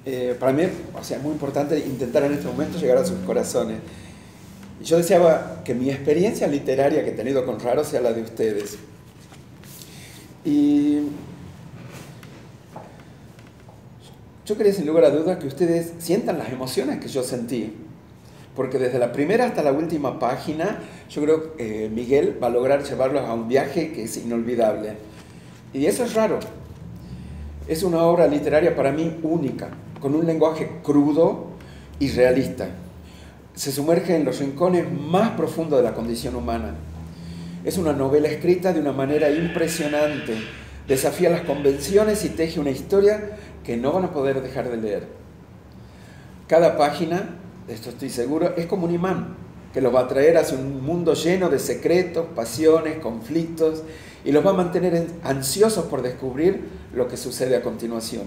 Para mí, o sea, es muy importante intentar en este momento llegar a sus corazones. Y yo deseaba que mi experiencia literaria que he tenido con Raro sea la de ustedes. Y yo quería sin lugar a dudas que ustedes sientan las emociones que yo sentí. Porque desde la primera hasta la última página, yo creo que Miguel va a lograr llevarlos a un viaje que es inolvidable. Y eso es Raro. Es una obra literaria para mí única, con un lenguaje crudo y realista. Se sumerge en los rincones más profundos de la condición humana. Es una novela escrita de una manera impresionante. Desafía las convenciones y teje una historia que no van a poder dejar de leer. Cada página, de esto estoy seguro, es como un imán que los va a traer hacia un mundo lleno de secretos, pasiones, conflictos y los va a mantener ansiosos por descubrir lo que sucede a continuación.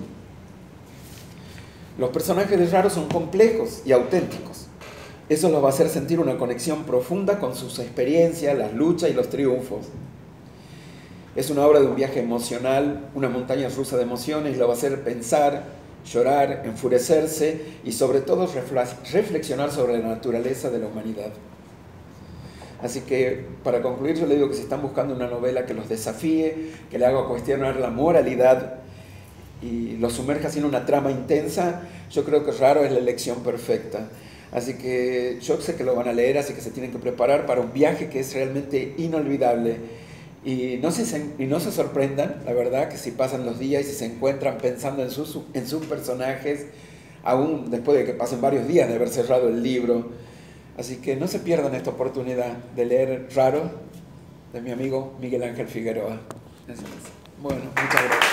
Los personajes de Raro son complejos y auténticos. Eso los va a hacer sentir una conexión profunda con sus experiencias, las luchas y los triunfos. Es una obra de un viaje emocional, una montaña rusa de emociones, y lo va a hacer pensar, llorar, enfurecerse y sobre todo reflexionar sobre la naturaleza de la humanidad. Así que, para concluir, yo le digo que si están buscando una novela que los desafíe, que le haga cuestionar la moralidad y los sumerja en una trama intensa, yo creo que Raro es la elección perfecta. Así que yo sé que lo van a leer, así que se tienen que preparar para un viaje que es realmente inolvidable. Y no se sorprendan, la verdad, que si pasan los días y si se encuentran pensando en sus personajes, aún después de que pasen varios días de haber cerrado el libro. Así que no se pierdan esta oportunidad de leer Raro, de mi amigo Miguel Ángel Figueroa. Bueno, muchas gracias.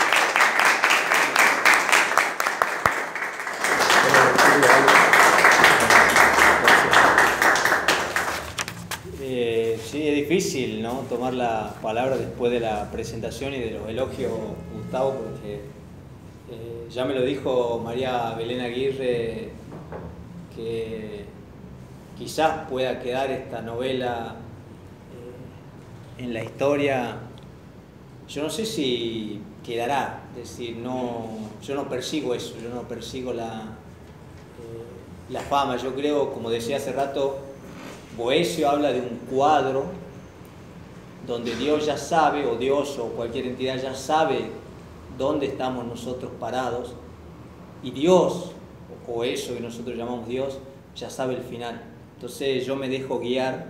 Sí, es difícil, ¿no?, tomar la palabra después de la presentación y de los elogios, Gustavo, porque ya me lo dijo María Belén Aguirre, que quizás pueda quedar esta novela en la historia. Yo no sé si quedará, es decir, yo no persigo eso, yo no persigo la fama. Yo creo, como decía hace rato, Boecio habla de un cuadro donde Dios ya sabe, o Dios o cualquier entidad ya sabe dónde estamos nosotros parados, y Dios, o eso que nosotros llamamos Dios, ya sabe el final. Entonces yo me dejo guiar,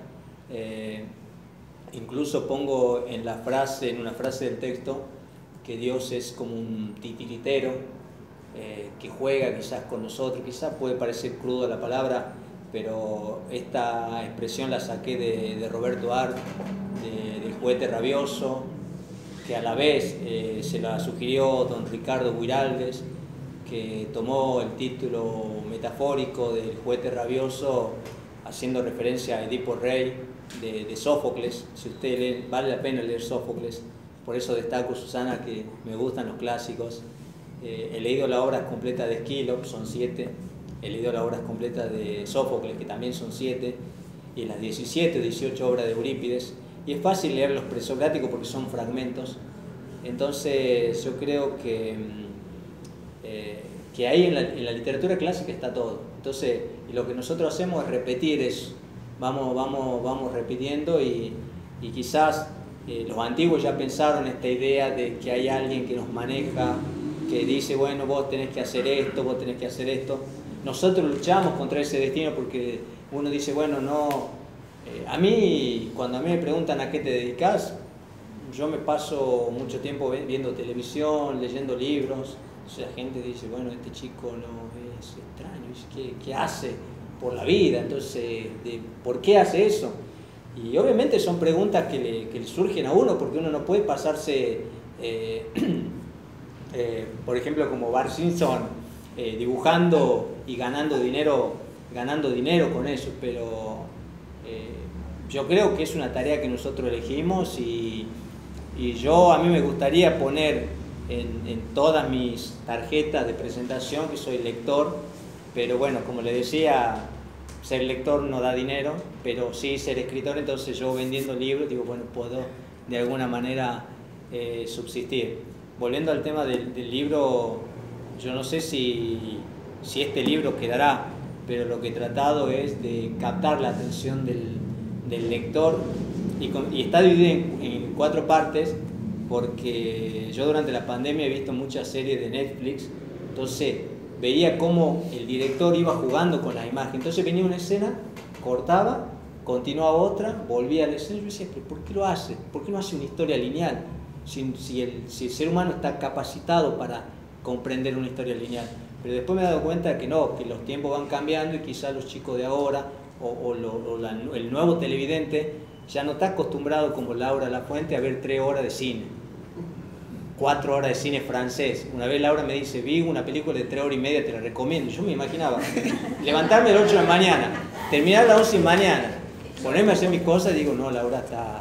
incluso pongo en una frase del texto, que Dios es como un titiritero que juega quizás con nosotros. Quizás puede parecer crudo la palabra, pero esta expresión la saqué de Roberto Art, del Juguete Rabioso, que a la vez se la sugirió don Ricardo Guiraldes, que tomó el título metafórico del Juguete Rabioso haciendo referencia a Edipo Rey de Sófocles. Si usted lee, vale la pena leer Sófocles. Por eso destaco, Susana, que me gustan los clásicos. He leído las obras completas de Esquilo, son 7. He leído las obras completas de Sófocles, que también son 7. Y las 17 o 18 obras de Eurípides. Y es fácil leer los presocráticos porque son fragmentos. Entonces yo creo que ahí en la literatura clásica está todo. Entonces, y lo que nosotros hacemos es repetir eso. Vamos repitiendo y quizás los antiguos ya pensaron esta idea de que hay alguien que nos maneja, que dice, bueno, vos tenés que hacer esto, vos tenés que hacer esto. Nosotros luchamos contra ese destino porque uno dice, bueno, no... cuando a mí me preguntan a qué te dedicas, yo me paso mucho tiempo viendo televisión, leyendo libros. Entonces la gente dice, bueno, este chico no es extraño, ¿qué hace por la vida? Entonces, ¿por qué hace eso? Y obviamente son preguntas que le surgen a uno, porque uno no puede pasarse, por ejemplo, como Bart Simpson, dibujando y ganando dinero con eso, pero yo creo que es una tarea que nosotros elegimos y a mí me gustaría poner en todas mis tarjetas de presentación que soy lector, pero bueno, como le decía, ser lector no da dinero, pero sí ser escritor. Entonces yo vendiendo libros digo, bueno, puedo de alguna manera subsistir. Volviendo al tema del libro, yo no sé si si este libro quedará, pero lo que he tratado es de captar la atención del lector y está dividido en 4 partes, porque yo durante la pandemia he visto muchas series de Netflix, entonces veía cómo el director iba jugando con la imagen. Entonces venía una escena, cortaba, continuaba otra, volvía a la escena y yo decía, ¿pero por qué lo hace? ¿Por qué no hace una historia lineal? Si el ser humano está capacitado para comprender una historia lineal. Pero después me he dado cuenta que no, que los tiempos van cambiando y quizás los chicos de ahora el nuevo televidente ya no está acostumbrado como Laura Lafuente a ver 3 horas de cine, 4 horas de cine francés. Una vez Laura me dice, vi una película de 3 horas y media, te la recomiendo. Yo me imaginaba levantarme a las 8 de la mañana, terminar a las 11 de la mañana, ponerme a hacer mis cosas y digo, no, Laura está...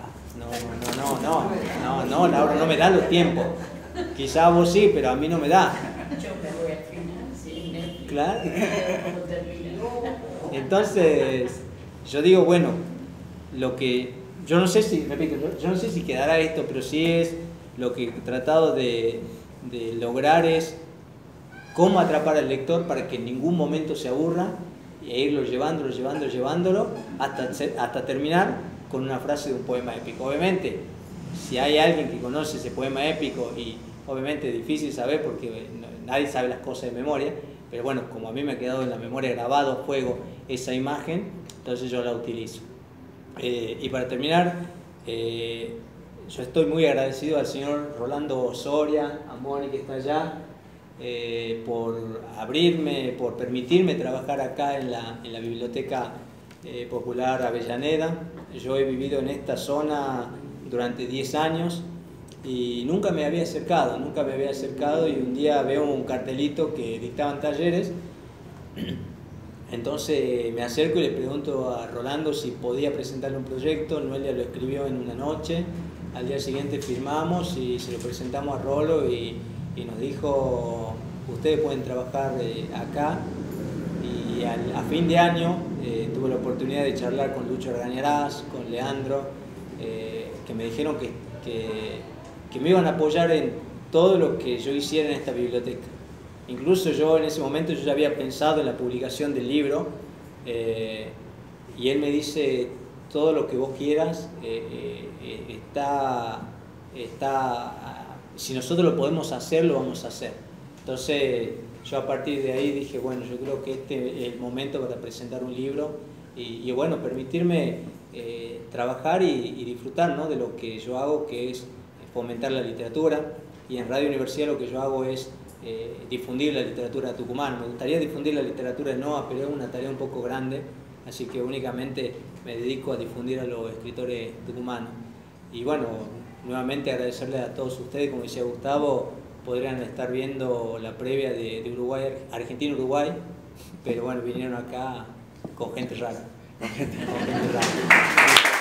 No, Laura, no me da los tiempos. Quizá vos sí, pero a mí no me da. Yo me voy al final, sí. Claro. Entonces, yo digo, bueno, lo que... Yo no sé si, repito, yo no sé si quedará esto, pero sí es lo que he tratado de lograr es cómo atrapar al lector para que en ningún momento se aburra e irlo llevándolo hasta terminar con una frase de un poema épico. Obviamente, si hay alguien que conoce ese poema épico, y obviamente es difícil saber porque nadie sabe las cosas de memoria, pero bueno, como a mí me ha quedado en la memoria grabado a fuego esa imagen, entonces yo la utilizo. Y para terminar, yo estoy muy agradecido al señor Rolando Soria, a Moni que está allá, por abrirme, por permitirme trabajar acá en la Biblioteca Popular Avellaneda. Yo he vivido en esta zona durante 10 años y nunca me había acercado y un día veo un cartelito que dictaban talleres, entonces me acerco y le pregunto a Rolando si podía presentarle un proyecto. Noelia lo escribió en una noche, al día siguiente firmamos y se lo presentamos a Rolo y nos dijo, ustedes pueden trabajar acá. Y a fin de año tuve la oportunidad de charlar con Lucho Argañarás, con Leandro, que me dijeron que me iban a apoyar en todo lo que yo hiciera en esta biblioteca. Incluso yo en ese momento yo ya había pensado en la publicación del libro, y él me dice, todo lo que vos quieras si nosotros lo podemos hacer, lo vamos a hacer. Entonces yo a partir de ahí dije, bueno, yo creo que este es el momento para presentar un libro y bueno, permitirme trabajar y disfrutar, ¿no?, de lo que yo hago, que es fomentar la literatura, y en Radio Universidad lo que yo hago es difundir la literatura tucumana. Me gustaría difundir la literatura de Noa, pero es una tarea un poco grande, así que únicamente me dedico a difundir a los escritores tucumanos. Y bueno, nuevamente agradecerle a todos ustedes, como decía Gustavo, podrían estar viendo la previa de Uruguay, Argentina-Uruguay, pero bueno, vinieron acá con gente rara. Con gente rara.